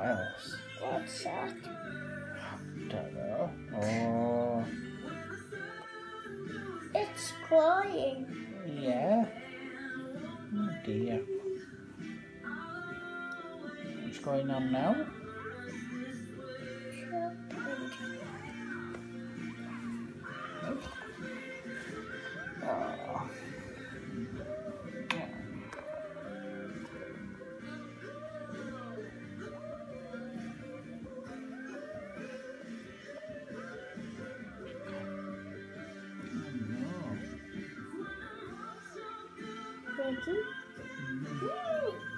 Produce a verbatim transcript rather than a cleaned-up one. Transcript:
else? What's that? Don't know. Oh, It's crying. yeah. Oh dear. What's going on now? Oh. Ready?